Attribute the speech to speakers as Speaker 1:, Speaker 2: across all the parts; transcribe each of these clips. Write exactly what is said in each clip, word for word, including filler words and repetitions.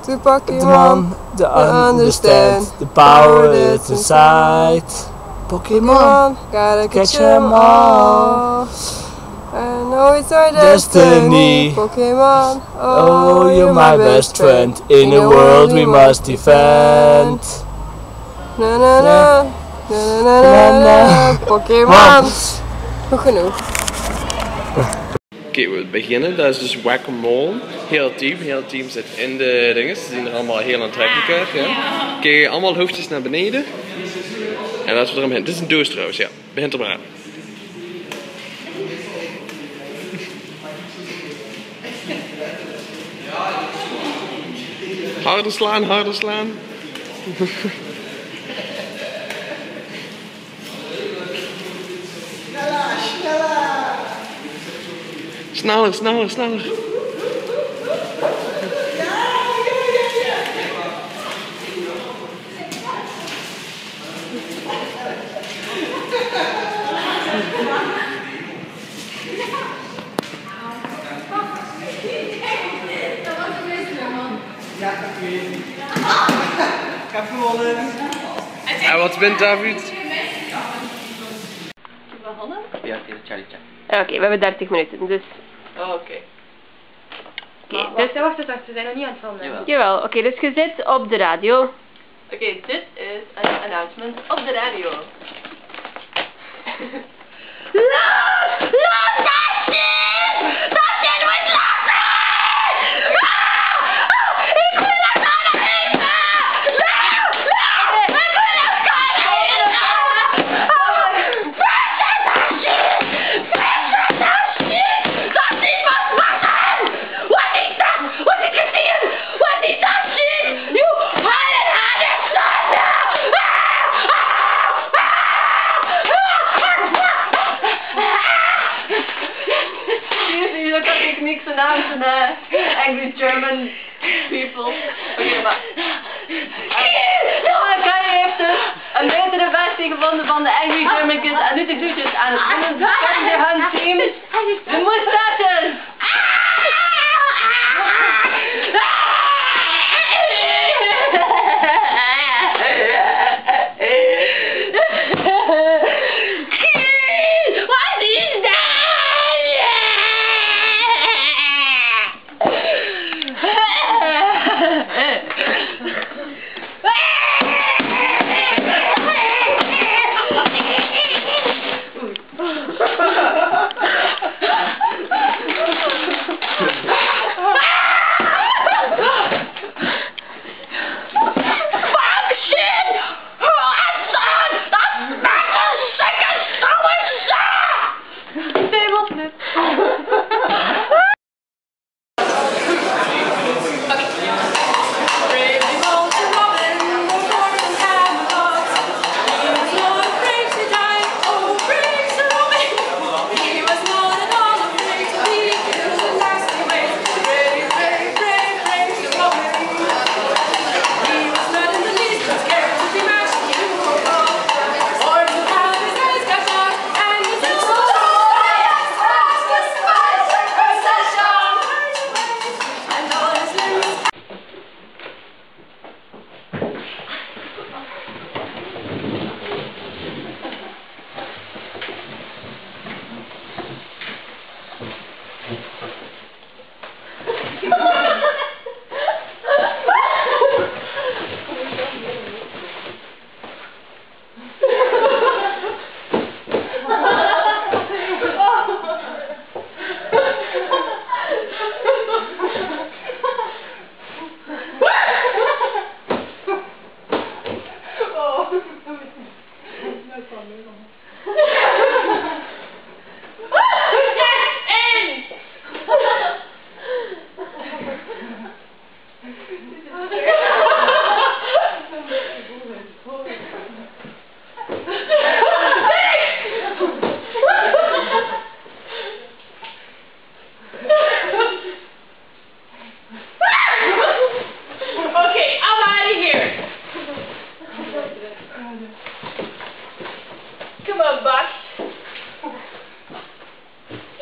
Speaker 1: to Pokemon
Speaker 2: to
Speaker 1: understand
Speaker 2: understand the power that's inside. Pokemon,
Speaker 1: gotta
Speaker 2: catch
Speaker 1: catch
Speaker 2: 'em
Speaker 1: them
Speaker 2: all.
Speaker 1: all. I know it's our
Speaker 2: Destiny.
Speaker 1: destiny. Pokemon,
Speaker 2: Oh, you're my best friend. In a world we must defend.
Speaker 1: Na na na, na na na na, Pokémon. Goed genoeg.
Speaker 3: Oké, we beginnen. Dat is dus Whack-A-Mole. Heel het team. Heel het team zit in de dinges. Ze zien er allemaal heel aantrekkelijk uit. Ja. Oké, allemaal hoofdjes naar beneden. En laten we er aan beginnen. Dit is een doos trouwens, ja. Begint er maar aan. Harder slaan, harder slaan. Sneller, sneller, sneller. En wat wint David?
Speaker 4: Ja, oké, Charlie Chat.
Speaker 1: Oké, we hebben dertig minuten, dus...
Speaker 5: Oké.
Speaker 1: Oké, dus...
Speaker 5: Wacht, wacht, wacht, we zijn nog niet aan het filmen.
Speaker 4: Jawel.
Speaker 1: Jawel, oké, dus je zit op de radio.
Speaker 5: Oké, dit is een announcement op de radio. Niks announcen, uh, angry German people. Oké, okay, maar... Kai heeft dus een betere versie gevonden van de Angry German Kids en nu de doetjes aan het doen. Ze hun team de moustaches.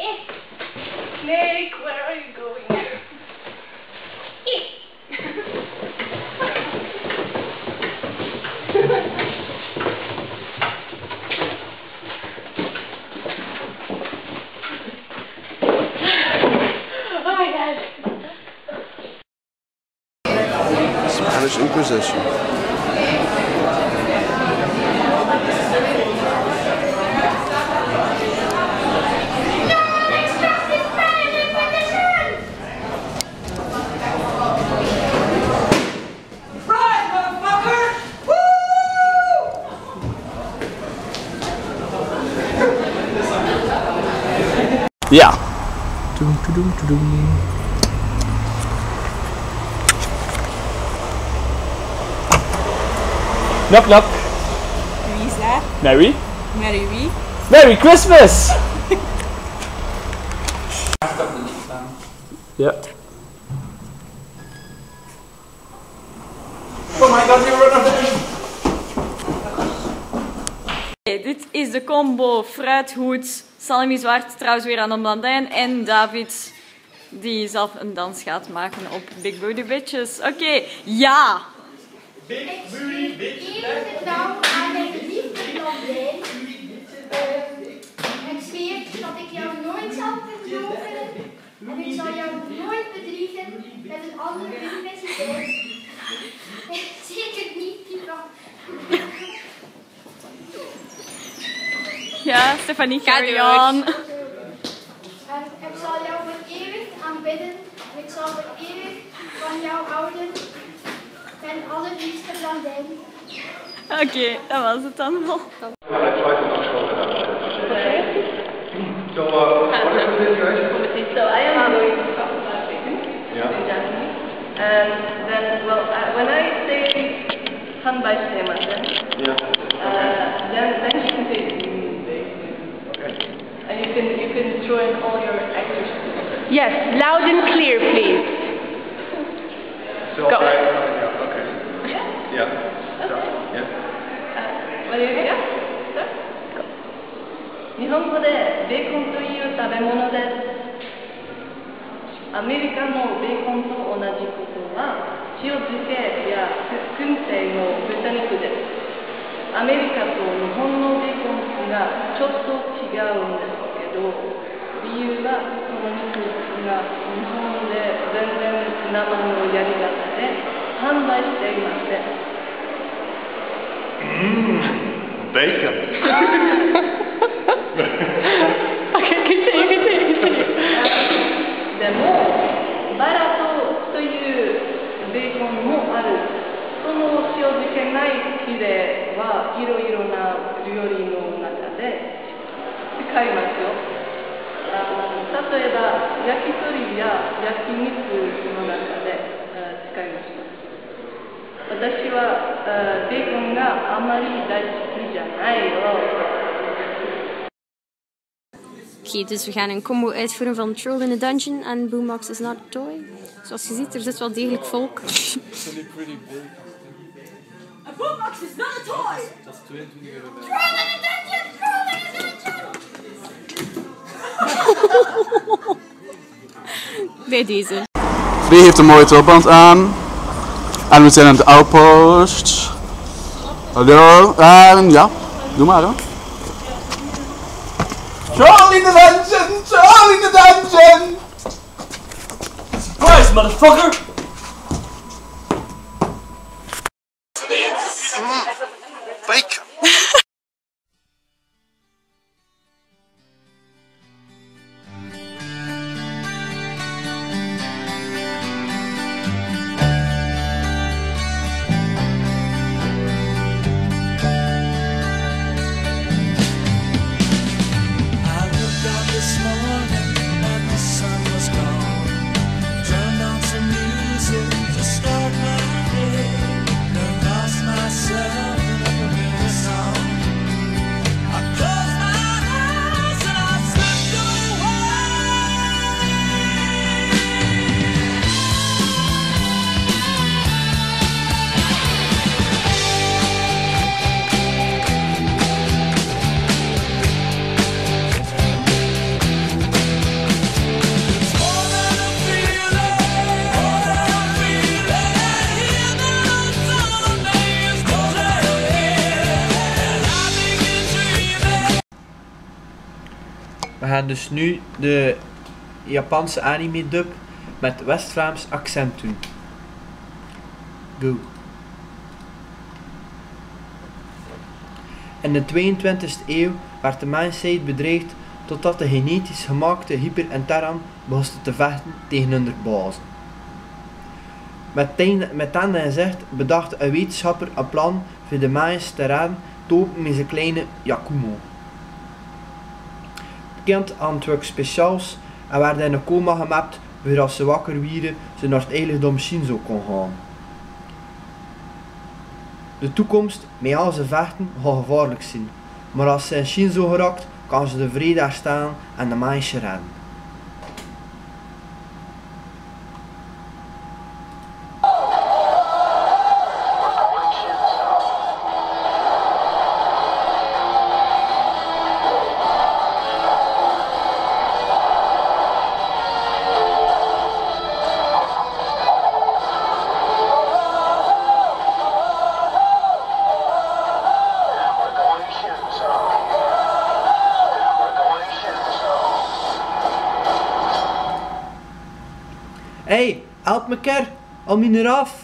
Speaker 5: Snake, where are you going?
Speaker 3: Spanish Inquisition.
Speaker 2: Ja. Doem, doem, doem, doem. Knock knock.
Speaker 5: Wie is daar?
Speaker 2: Mary.
Speaker 5: Mary wie?
Speaker 2: Merry Christmas! Ja.
Speaker 6: Oh my god, you run out of
Speaker 5: Okay, dit is de combo fruithoed. Salmi Zwart trouwens weer aan de blandijn. En David die zelf een dans gaat maken op Big Booty Bitches. Oké, okay, ja!
Speaker 7: Big Booty Bitches. Even nou aan mijn geliefde blandijn. Uh, ik zweer dat ik jou nooit zal verloven. En ik zal jou nooit bedriegen met een andere universiteit. Zeker niet, Kika.
Speaker 5: Ja, Stefanie, carry on.
Speaker 7: En ik zal jou voor eeuwig aanbidden. En ik zal voor eeuwig van jou houden. Mijn allerliefste blandijn.
Speaker 5: Oké, okay, dat was het dan wel.
Speaker 4: So, uh, what is the situation?
Speaker 8: So I am going to talk about bacon in Japanese. And then, well, uh, when I say hanbai shitemasen, uh, then, then you can say bacon.
Speaker 4: Okay.
Speaker 8: And you can, you can join all your actors.
Speaker 1: Yes, loud and clear, please.
Speaker 4: So,
Speaker 8: Go.
Speaker 4: right, yeah, okay.
Speaker 8: Yeah?
Speaker 4: Yeah. So,
Speaker 8: Okay.
Speaker 4: yeah.
Speaker 8: Uh, what do you think? Yeah? Go. 日本語でベーコンという食べ物です。アメリカのベーコンと同じことは塩漬けや燻製の豚肉です。アメリカと日本のベーコンがちょっと違うんですけど、理由はこの肉が日本で全然生のやり方で販売していません。
Speaker 4: Mmm, bacon.
Speaker 8: Okay, continue, continue, continue. でも、バラトというベーコンもある。その塩漬けないヒレはいろいろな料理の中で使いますよ。あの例えば、焼き鳥や焼肉の中で使います。私はベーコンがあまり大好きじゃないよ。
Speaker 9: Oké, okay, dus we gaan een combo uitvoeren van Troll in the Dungeon en Boombox is not a toy. Zoals je ziet, er zit wel degelijk volk.
Speaker 5: A boombox is not a toy!
Speaker 6: Dat is tweeëntwintig euro bij.
Speaker 7: Troll in the Dungeon! Troll in the Dungeon!
Speaker 9: Bij deze.
Speaker 6: Wie heeft een mooie tulband aan? En we zijn aan de outpost. Hallo, en ja, doe maar hoor. Troll in the dungeon! Troll in the dungeon!
Speaker 10: Surprise, motherfucker!
Speaker 3: Bacon!
Speaker 11: We gaan dus nu de Japanse anime dub met West-Vlaams accent doen. Go. In de tweeëntwintigste eeuw werd de mensheid bedreigd totdat de genetisch gemaakte hyper en terran begonnen te vechten tegen hun bazen. Met dat gezegd bedacht een wetenschapper een plan voor de mens te redden te openen met zijn kleine Yakumo. Bekend aan het werk speciaals en werd in een coma gemapt waar als ze wakker wieren ze naar het eigendom Shinzo kon gaan. De toekomst met al zijn vechten gaat gevaarlijk zijn, maar als ze in Shinzo geraakt kan ze de vrede herstellen en de mensje redden. Hé, hey, help me ker, al mijn eraf.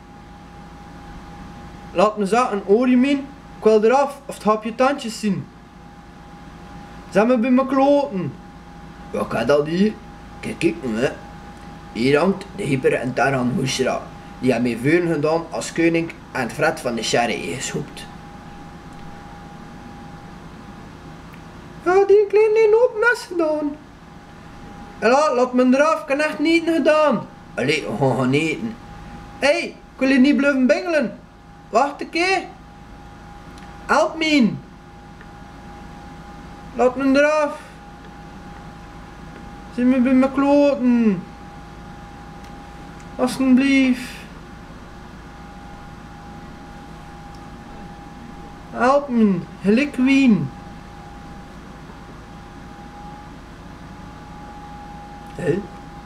Speaker 11: Laat me zakken, hoor je min? Ik wil eraf, of het hap je tandjes zien. Zet me bij mijn kloten. Wat gaat dat hier? Kijk, kijk nu, hè. Hier hangt de hyper en terran Mushra, die heeft mij vuren gedaan als koning en het fret van de sherry geschoept. Ja, die kleine een open mes gedaan. Hela, laat me eraf, ik heb echt niet gedaan. Allee, we gaan gaan eten. Hé, hey, ik wil je niet blijven bengelen. Wacht een keer. Help me. Laat me eraf. Zit me bij mijn kloten. Alsjeblieft. Help me, gelijk wien. Hé?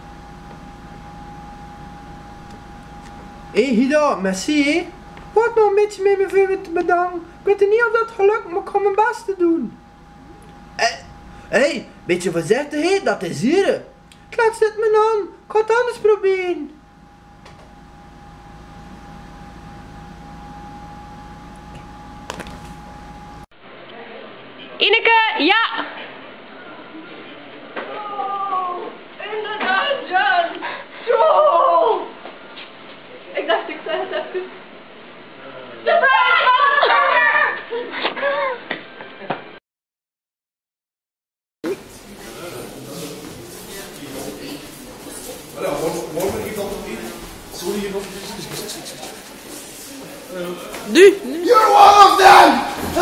Speaker 11: Hé, Hida, merci hé. Wat nog een beetje mee me te bedanken. Ik weet niet of dat gelukt, maar ik ga mijn best te doen. Hé, hey, beetje voorzichtigheid, dat is hier. Klets dit me aan, ik ga het anders proberen.
Speaker 8: Ineke, ja! Zo! Ik dacht ik zei het even. Surprise!
Speaker 1: Nu!
Speaker 10: You're one of them!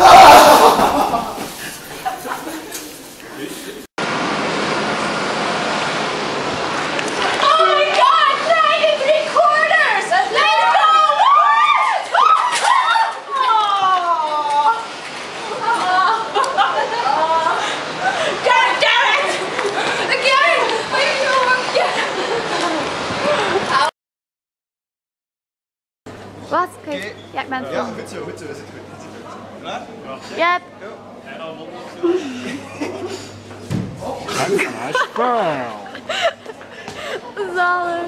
Speaker 9: Wat? Kijk. Ja, ik ben het.
Speaker 4: Ja, goed zo, goed zo, is het goed. Is het goed. Klaar?
Speaker 9: Yep. Zalig.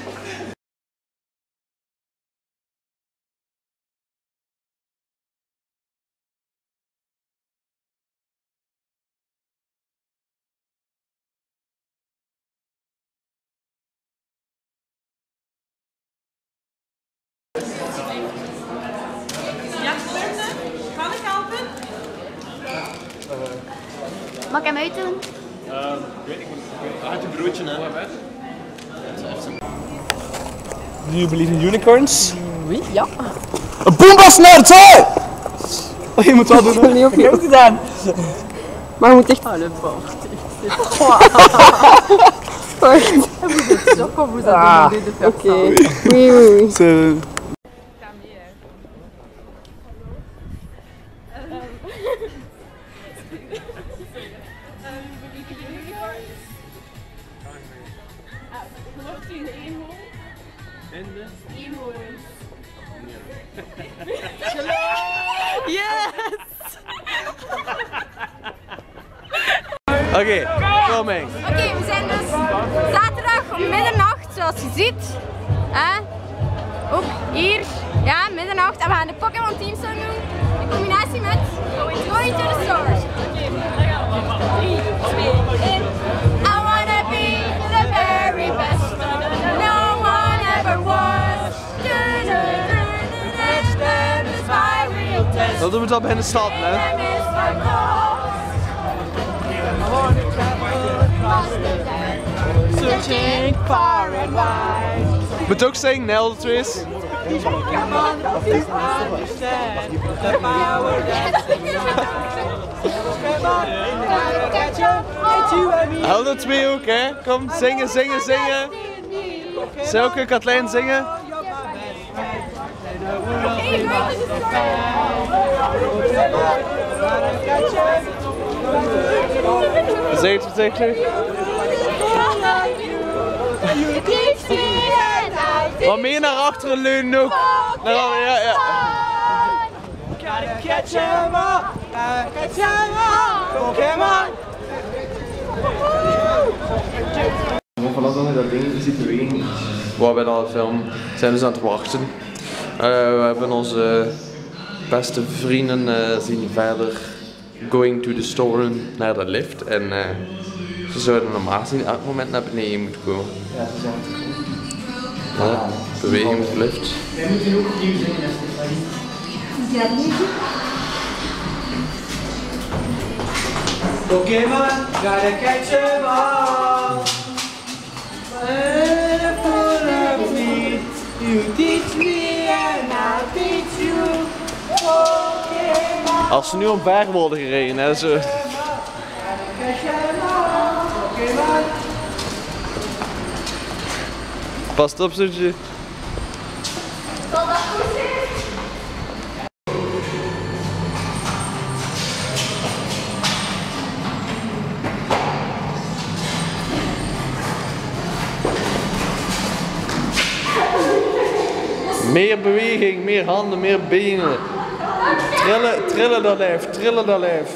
Speaker 5: Kan ik helpen?
Speaker 9: Mag ik hem uitdoen?
Speaker 4: Uh, ik weet niet, uit een broodje hè.
Speaker 2: Do you believe in unicorns?
Speaker 1: Oui, ja.
Speaker 2: Een boombass nerd, hè! Oh, je moet wel doen.
Speaker 1: Ik heb het ook gedaan. Maar je moet echt... Oh, le bord. Wacht. Vous êtes sûr qu'on vous a demandé de faire ça? Oui, oui, oui.
Speaker 3: Yes! Oké, okay, filming.
Speaker 5: Oké, okay, we zijn dus zaterdag om middernacht, zoals je ziet. Hè? ook hier, ja, middernacht. En we gaan de Pokémon Team Song doen. In combinatie met Going to the Stars. drie, twee, één. I wanna be the very best. No one ever was. That's my real test.
Speaker 3: Dat doen we dan in de stad, hè?
Speaker 5: Searching far and wide.
Speaker 3: Moet ook zingen, Nel, de twist. Alle twee ook, hè? Kom, zingen, zingen, zingen. Zelke, Kathleen, zingen. Zeg het, zeg het. Wat meer naar achteren leunen ook. Naar, ja, ja.
Speaker 11: Vanaf dan dat ding ziet bewegen.
Speaker 3: Waar we dan film zijn dus aan het wachten. Uh, we hebben onze beste vrienden uh, zien verder going to the store naar de lift en uh, ze zouden normaal gezien elk moment naar beneden moeten komen.
Speaker 11: Ja, ze zijn te komen.
Speaker 3: Ja, beweging met de lift.
Speaker 11: Wij moeten ook opnieuw zingen, Stefanie. Pokémon, gotta catch 'em all. Full of me, you teach me and I'll teach you. Pokémon.
Speaker 3: Als ze nu omver worden gereden, hè, zo. Pas op, zoetje. Meer beweging, meer handen, meer benen. Trillen, trillen dat lijf, trillen dat lijf.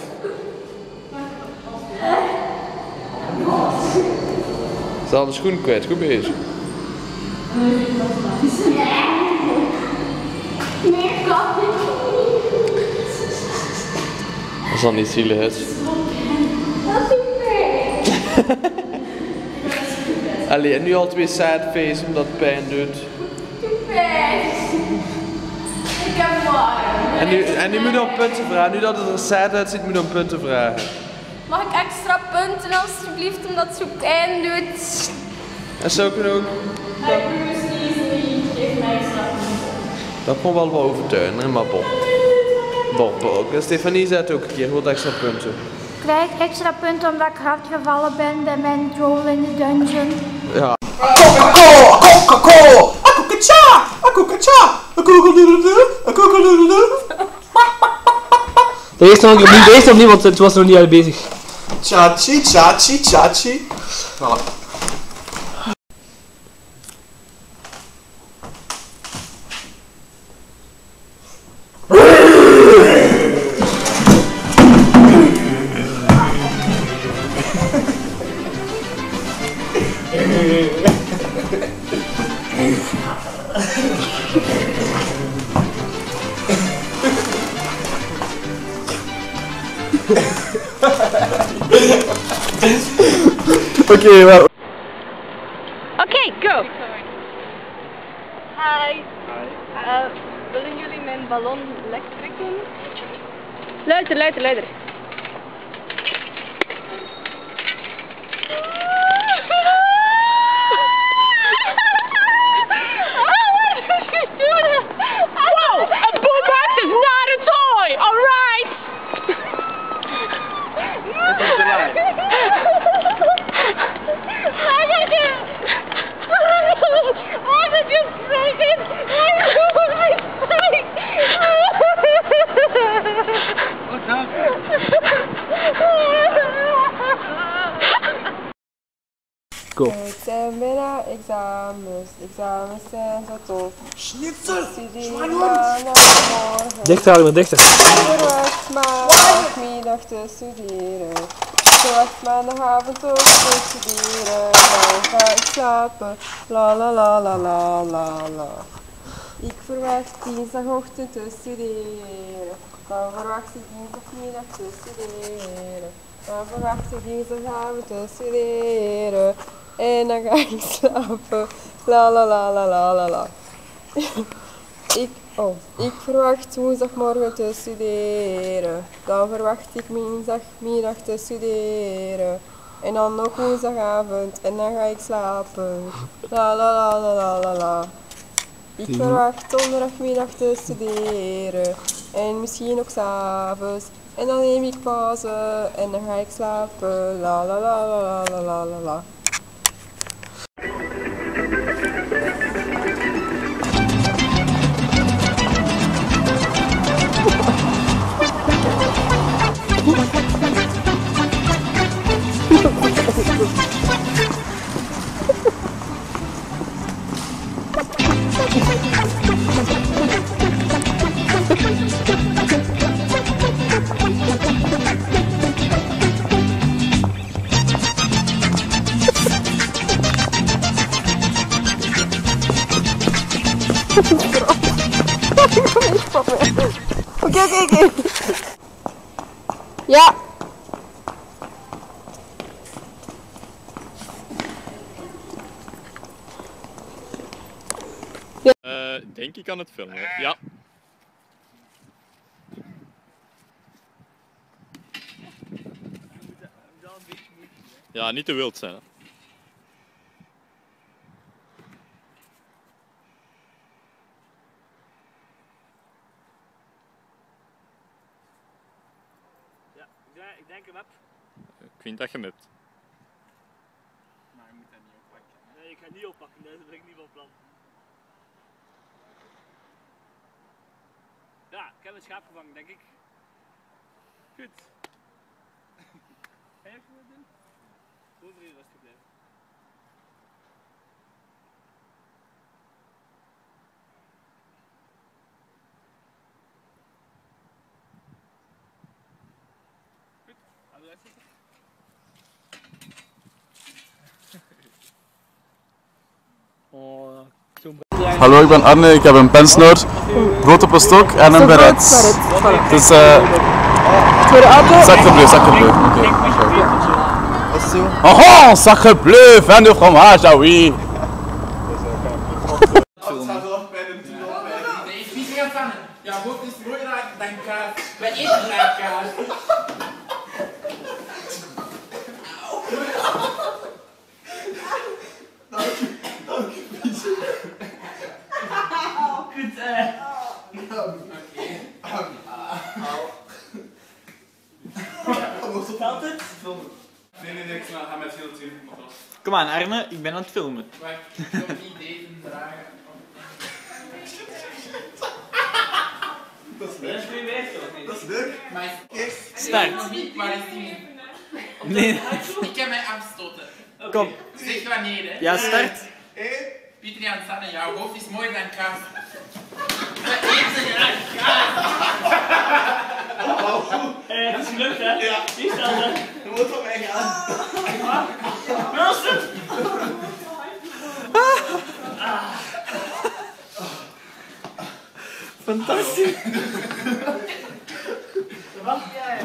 Speaker 3: Ze hadden de schoen kwijt, goed bezig. Dat is dan niet zielig, hè? Allee, en nu al twee sad face omdat het pijn doet.
Speaker 5: Ik heb warm.
Speaker 3: En nu, en nu moet je om punten vragen. Nu dat het er sad uitziet, moet je om punten vragen.
Speaker 5: Mag ik extra punten alsjeblieft, omdat het zo pijn doet?
Speaker 3: En zo kunnen ook.
Speaker 5: Ik moet niet, geef mij extra punten.
Speaker 3: Dat kon wel wat overtuigen, hè, maar bon. Bon, bon. Stefanie zet ook een keer wat extra punten.
Speaker 12: Ik krijg extra punten omdat ik hard gevallen ben bij mijn troll in de dungeon.
Speaker 3: Ja.
Speaker 6: Coca-Cola, Coca-Cola, Coca-Cola, Coca-Cola, Coca-Cola.
Speaker 2: De eerste nog opnieuw, de eerste opnieuw, want het was nog niet uit bezig.
Speaker 6: Chachi, chachi, chachi. Voilà.
Speaker 2: Oké, wel.
Speaker 8: Oké, go! Hi. Uh, willen jullie mijn ballon lek trekken? Luider, luider, luider. Whoa! A boombox is not a toy! Alright! I got it! I got you broken! What's up?
Speaker 2: Go.
Speaker 1: Het zijn bijna examens, examens zijn zo tof.
Speaker 6: Schnitzel!
Speaker 1: Studeer maar naar morgen.
Speaker 2: Dichter halen we, dichter.
Speaker 1: Ik wacht maar middag te studeren. Ik wacht maandagavond ook te studeren. Dan ga ik slapen. La la la la la la la. Ik verwacht dinsdagochtend te studeren. Dan verwacht ik dinsdagmiddag te studeren. Dan verwacht ik dinsdagavond te studeren. En dan ga ik slapen. La la la la la la la. ik, oh, ik verwacht woensdagmorgen te studeren. Dan verwacht ik dinsdagmiddag te studeren. En dan nog woensdagavond en dan ga ik slapen. La la la la la la la. Ik verwacht donderdagmiddag te studeren. En misschien ook 's avonds. En dan neem ik pauze en dan ga ik slapen. La la la la la la la la. Oké, oké, oké. Ja.
Speaker 13: Uh, denk ik aan het filmen. Ja. Ja, niet te wild zijn. Hè.
Speaker 2: Ja, ik denk hem heb.
Speaker 13: Ik vind dat je hem hebt.
Speaker 2: Maar je moet dat niet oppakken. Nee, ik ga niet oppakken, dat ben ik niet van plan. Ja, ik heb een schaap gevangen, denk ik. Goed. Ga je even wat doen? Gewoon voor je rustig blijven. Goed, gaan we eruit zitten. Oh,
Speaker 6: Hallo, ik ben Arne, ik heb een pensnoot, brood op een stok en een beret. Dus eh... Sacre bleu, sacre bleu. Oh oh, sacre bleu, vin de fromage, ah oui.
Speaker 14: Ja, hoofd is mooier dan kaas. Wij eten graag kaas.
Speaker 2: Goed, eh. Telt het?
Speaker 15: Nee, nee, nee, ik ga met heel het
Speaker 2: Kom aan Arne, ik ben aan het filmen.
Speaker 14: Wacht, ik wil niet deze dragen.
Speaker 15: Dat is leuk. Dat is leuk.
Speaker 14: Maar is
Speaker 2: Start.
Speaker 14: Waar is die?
Speaker 2: Nee.
Speaker 14: Ik kan mij afstoten.
Speaker 2: Kom.
Speaker 14: Zeg wanneer, hè?
Speaker 2: Ja, start.
Speaker 14: Pieter Jan Sanne, jouw hoofd is mooier dan kaas. We eten graag kaas.
Speaker 2: Eh, het is gelukt, hè?
Speaker 15: Ja.
Speaker 2: Wie staat er?
Speaker 15: Je moet van mij gaan.
Speaker 2: Wilson! Fantastisch. Wat?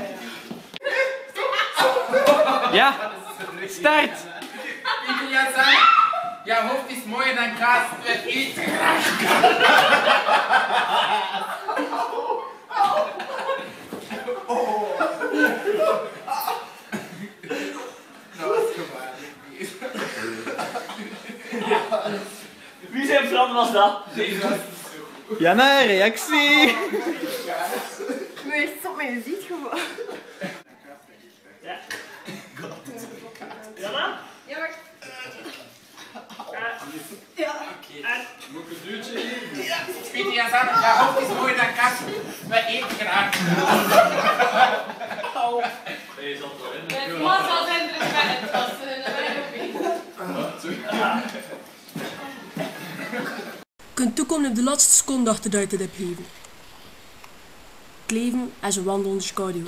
Speaker 2: Ja, start.
Speaker 14: Pieter Jan Sanne, jouw hoofd is mooier dan kaas. We eten graag kaas.
Speaker 2: Wie zijn plan was dat? Janna, reactie!
Speaker 1: Nee, stop met je ziet gewoon.
Speaker 2: Ja. Janna?
Speaker 1: Ja, wacht.
Speaker 2: Ja.
Speaker 15: Moet ik een duwtje geven?
Speaker 14: Ja. Pieter Jan Sanne, jouw hoofd is mooier dan kaas. We eten graag kaas.
Speaker 15: Nee, zat wel in.
Speaker 5: Het was al zijn er het was een
Speaker 16: Kunt toekomen op de laatste seconde achter dat je hebt leven. Het leven is een wandelende schaduw.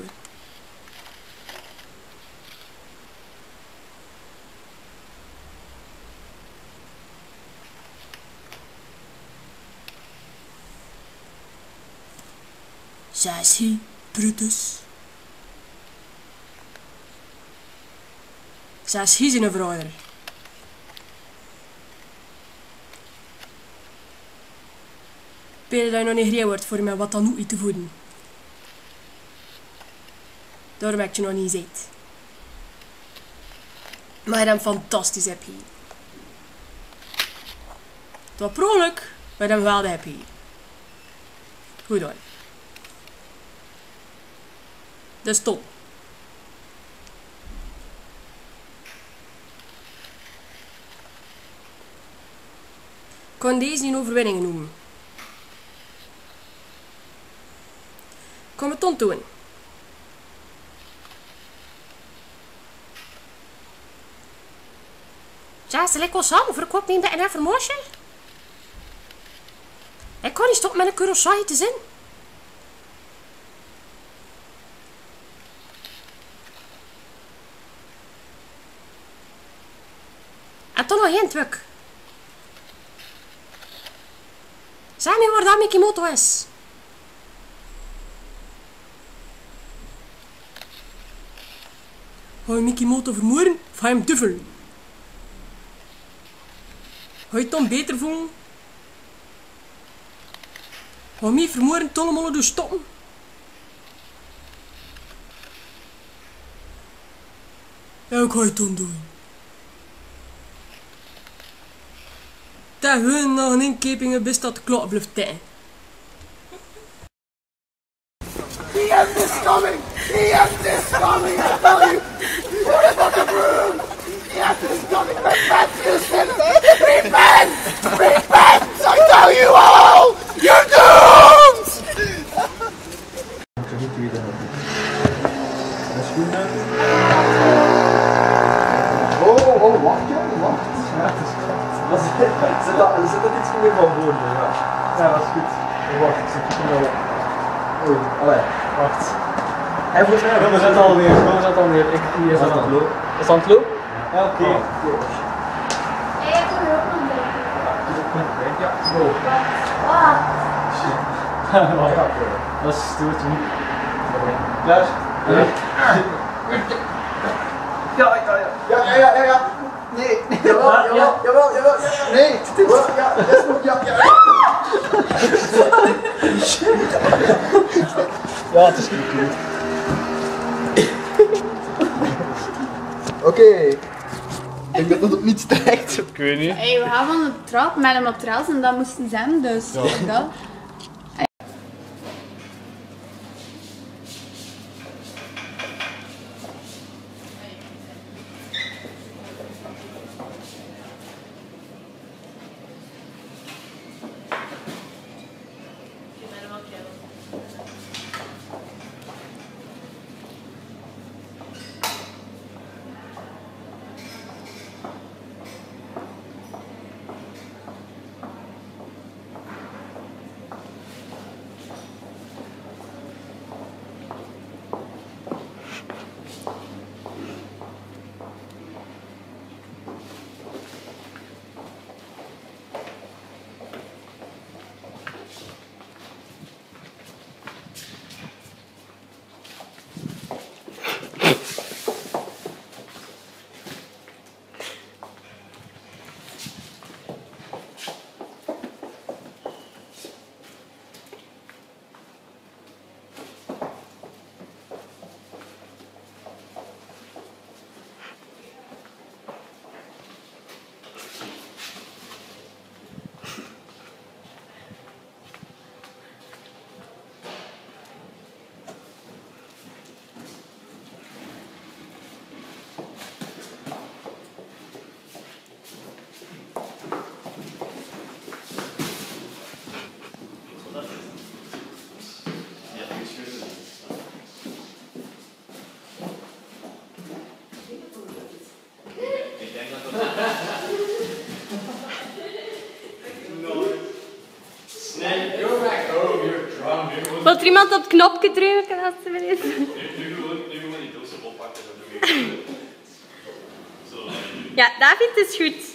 Speaker 16: Zes hij, Brutus. Zes hij zijn vader. Peter dat je nog niet gereden wordt voor mij wat dan nu te voeden. Daarom heb ik je nog niet gezegd. Maar je hem fantastisch heb je. Het was prolijk, maar hem wel heb je. Goed hoor. Dus top. Ik kan deze niet overwinningen noemen. Ik kan het ton doen. Ja, ze lekker samen voor ik ook niet bij een vermoosje. Ik kan niet stoppen met een Kurosawa te zien. En toch nog geen truc. Zeg nu waar dat Mikimoto is. Ga je Mikimoto vermoorden of ga je hem duffelen? Ga je het dan beter voelen? Ga je mij vermoorden, tollemolle dus stoppen? Ja, ik ga het dan doen. Dat hun nog een inkepingen best dat de klok blijft tikken.
Speaker 17: The end is coming! The end is coming, I tell you! What about the room? The end is coming! Repent, you sinners! Repent! Repent! I tell you all! You're doomed!
Speaker 11: Ik ga niet weten. De schoenen. Oh, oh, wacht joh, wacht. Ja, het is goed. Zit dat, zit dat iets meer van voor je? Ja. Ja, dat is goed. Wacht, ik zit er wel op. Oei, allee, wacht. Hij moet mij. Kom, we zetten al neer. Kom, we zetten al neer. Ik hier is aan het lopen. Is het aan het lopen? Ja, oké. Okay.
Speaker 7: Hé, ik kom er ook nog bij.
Speaker 11: Ja, go.
Speaker 7: Ah.
Speaker 11: Shit. Dat is stoert niet. Klaar? Ja. Ja, ja, ja. Ja, ja, ja, ja, ja. Nee, jawel, jawel, jawel, jawel. Nee, jawel, ja, dat is nog, ja, ja. Ja, het is niet goed. Oké. Okay. Ik denk dat het op niets trekt.
Speaker 2: Ik weet niet.
Speaker 18: Hey, we gaan van de trap met een matras en dat moesten zijn, dus
Speaker 2: Ja.
Speaker 18: dat.
Speaker 9: Wilt er iemand op het knopje drukken alsjeblieft?
Speaker 15: Nu moeten we die doos oppakken.
Speaker 9: Ja, David is goed.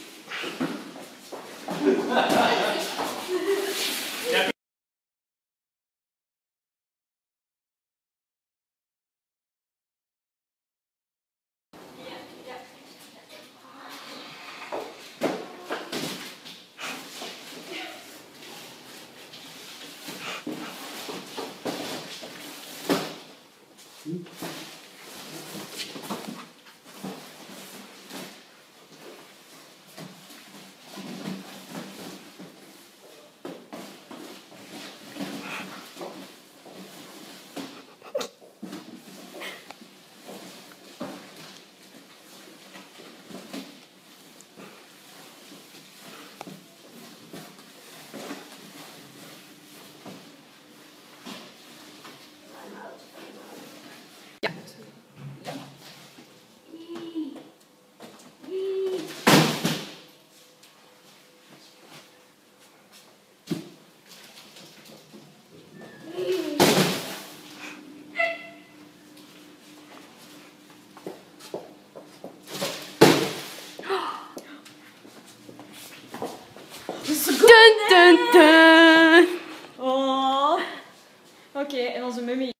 Speaker 5: Dun dun dun! Oh. Oké, okay, en onze mummy.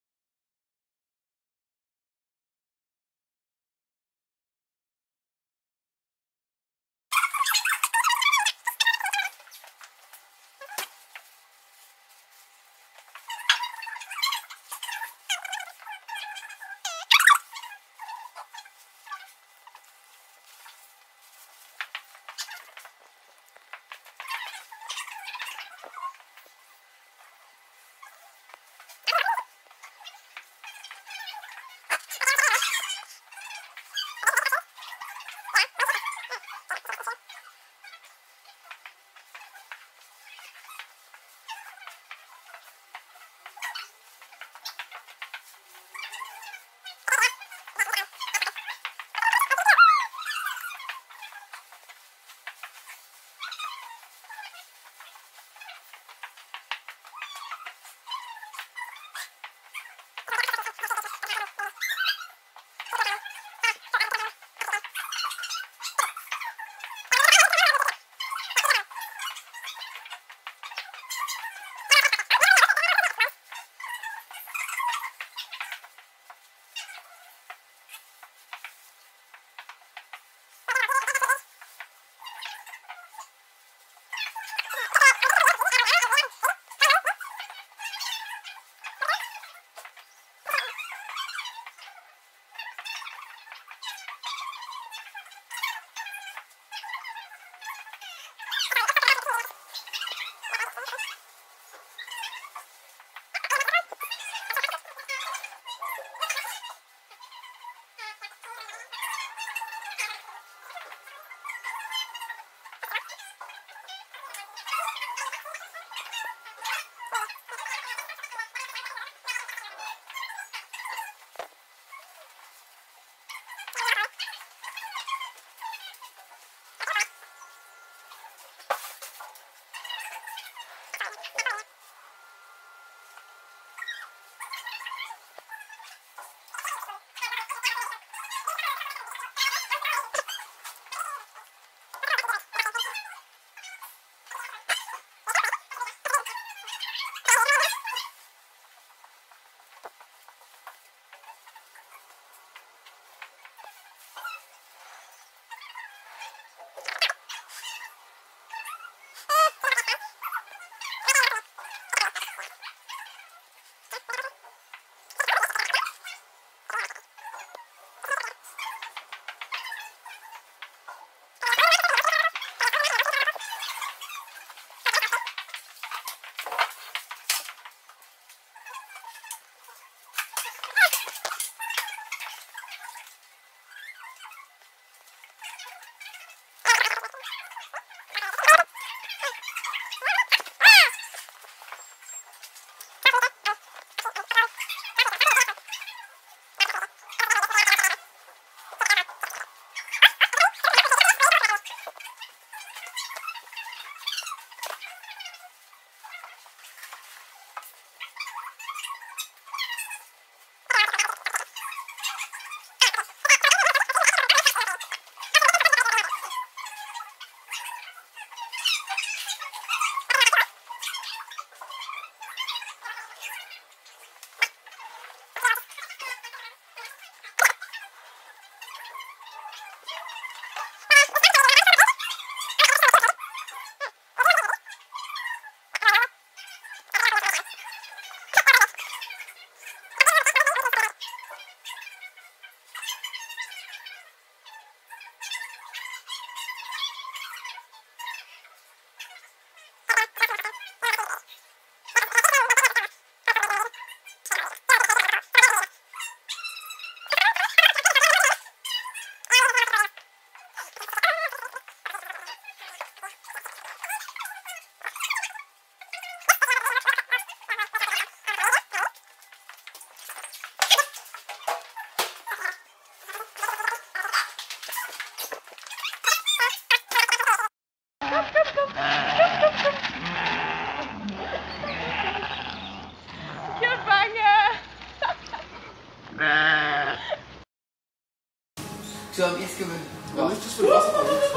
Speaker 14: zo een iets kunnen. Ja, lichtjes voor de vast.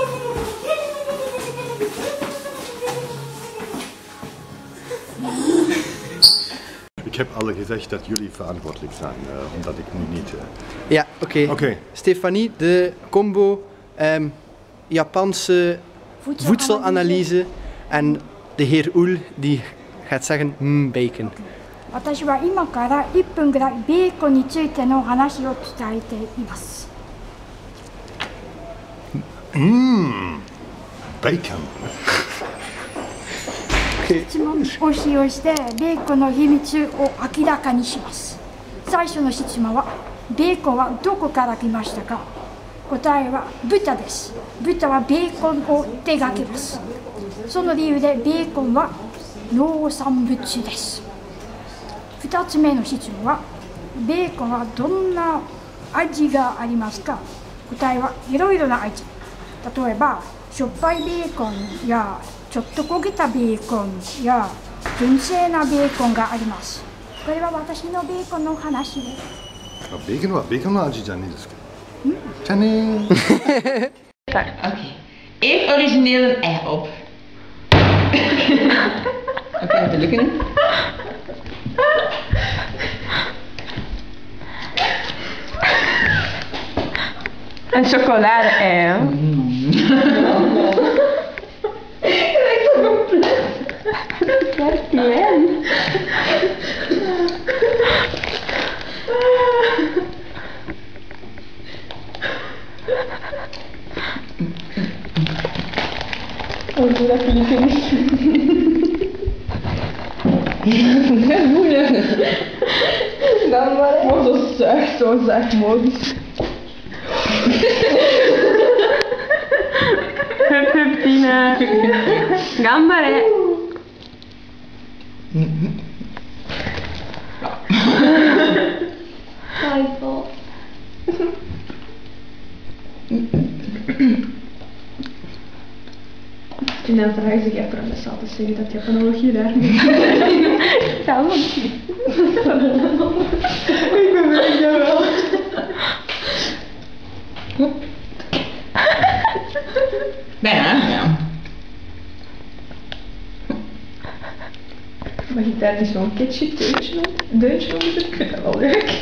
Speaker 19: Ik heb al gezegd dat jullie verantwoordelijk zijn, uh, omdat ik nu niet... Uh...
Speaker 11: Ja, oké. Okay.
Speaker 19: Okay.
Speaker 11: Stefanie, de combo um, Japanse voedselanalyse. voedselanalyse en de heer Oel die gaat zeggen mm, bacon.
Speaker 12: 私は今からいっぷんぐらいベーコンについての話を伝えています。
Speaker 19: Mmm, bacon.
Speaker 12: 質問を使用してベーコンの秘密を明らかにします。最初の質問はベーコンはどこから来ましたか。答えは豚です。豚はベーコンを手がけます。その理由でベーコンは農産物です。ふたつめの質問はベーコンはどんな味がありますか。答えはいろいろな味。例えばしょっぱいベーコンやちょっと焦げたベーコンや純正なベーコンがあります。これは私のベーコンの話です。
Speaker 19: ベーコンはベーコンの味じゃないですか。じゃねー。
Speaker 8: Oké. Eet origineel een ei op. Oké, dat lukken.
Speaker 1: Een chocolade-ei, hè?
Speaker 8: Lijkt zo compleet.
Speaker 1: Kijk, klein. Oh, doe dat vind ik niet. Net moeilijk. Dan maar gewoon zo zuig, zo zuig mogelijk. Hup hup Tina. Gambare.
Speaker 8: Kaipo.
Speaker 1: En dan vragen ze even aan de zaal te zeggen dat Japanologie daar niet is. Ja, want ik bemerk dat wel.
Speaker 8: Bijna, ja.
Speaker 1: Mag ik daar niet zo'n ketchup deuntje op? Deuntje op zetten? Ik vind dat wel leuk.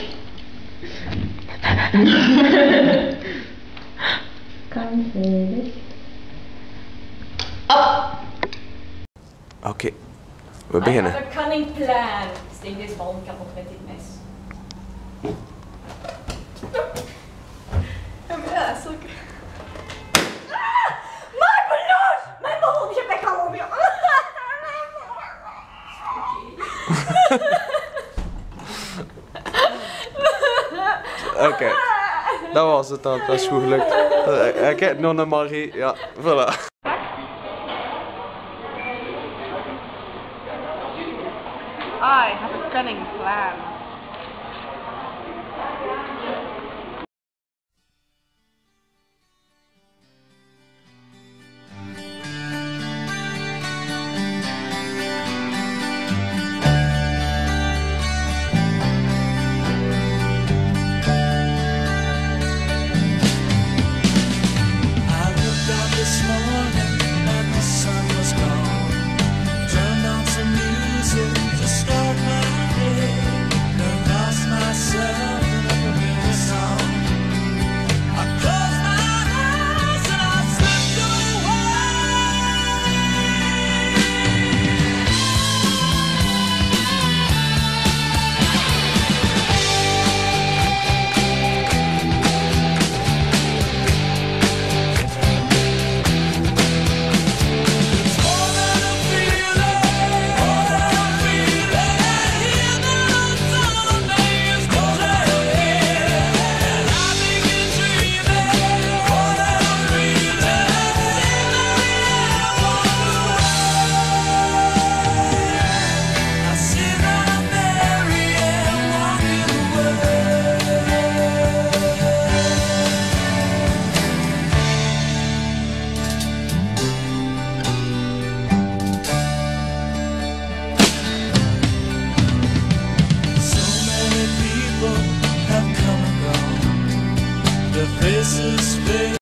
Speaker 1: Kan verder.
Speaker 3: Oké, okay. We beginnen.
Speaker 5: I have a cunning plan. Steek deze bal kapot met dit mes. Ja, zo. Ah! Mijn ballon! Mijn ballon! Je bent al weer.
Speaker 3: Oké, okay. Dat was het dan. Dat is goed gelukt. Ik heb nog een Marie. Ja, voilà.
Speaker 5: I have a cunning plan.
Speaker 17: Start my day, then lost myself in a despair.